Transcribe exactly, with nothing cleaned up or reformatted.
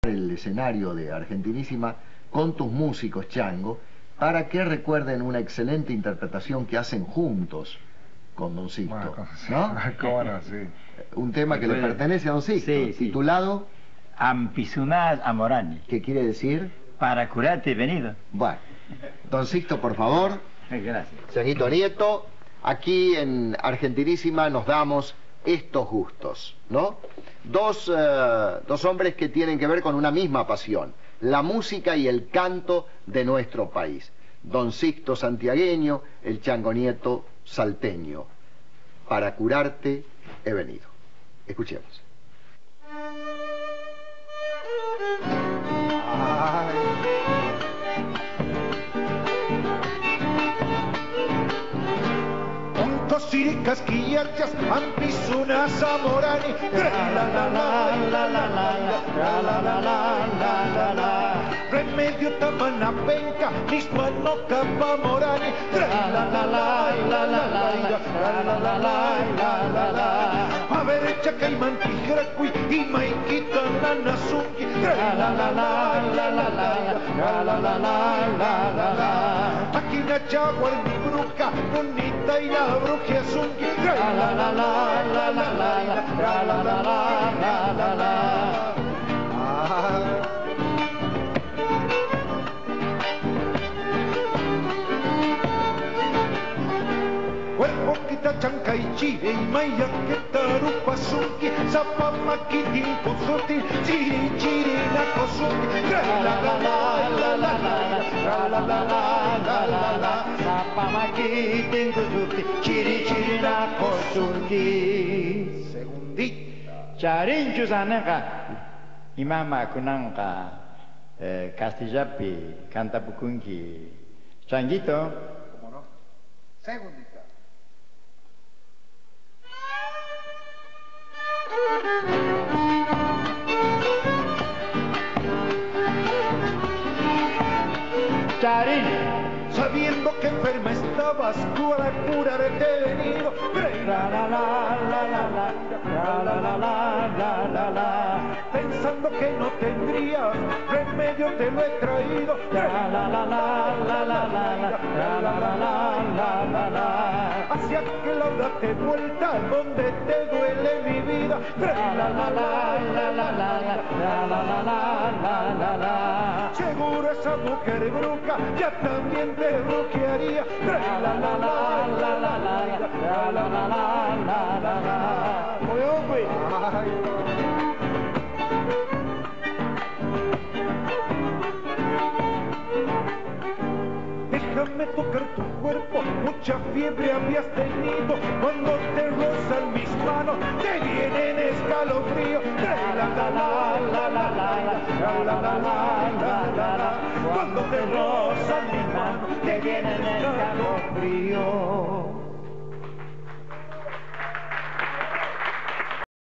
el escenario de Argentinísima con tus músicos, Chango, para que recuerden una excelente interpretación que hacen juntos con Don Sixto, Bueno, ¿no? ¿Cómo no? Sí. Un tema que le Puede- pertenece a Don Sixto, Sí, sí. titulado, Ampisunaz Amorani. ¿qué quiere decir? Para curarte he venido. Bueno, Don Sixto, por favor. Gracias. Señorito Nieto, aquí en Argentinísima nos damos estos gustos, ¿no? Dos, eh, dos hombres que tienen que ver con una misma pasión, la música y el canto de nuestro país. Don Sixto santiagueño, el Chango Nieto salteño. Para curarte he venido. Escuchemos. Siricas, quillarchas, ampisunas, amorani, la la la la la la la la la la la remedio tamana penca, misma no capa morani, la la la la la la la la la la la a ver chaca y mantigracui y maiquita nanazungi, la la la la la la la la la la la aquí na chaguar mi bruja, bonita y la bruja azungi, la la la la la la la la la la la la cuerpo quita chanca y chile y maya que tarupa sunki zapama kitin kosuti chiri chiri na kosuti la la la la la la la la la la la la zapama kitin kosuti chiri chiri na kosuti segundita Charinchu sanaka imama kunanka eh, Castillapi canta pukunki Changuito. ¿Cómo no? Segundita. Charín. sabiendo que enferma estabas para curarte he venido la la la la la la la la la la la la pensando que no tendrías remedio te lo he traído la la la la la la la la la la la la hacia que la date vuelta donde te duele mi vida la la la la la la la la la la la la seguro esa mujer bruja ya también te brujearía la la la la la la la la la la la la muy hombre déjame tocar tu cuerpo, mucha fiebre habías tenido, cuando te rozan mis manos, te vienen escalofríos, la la la la la la la la la la la cuando te rozan mis manos, te vienen escalofríos.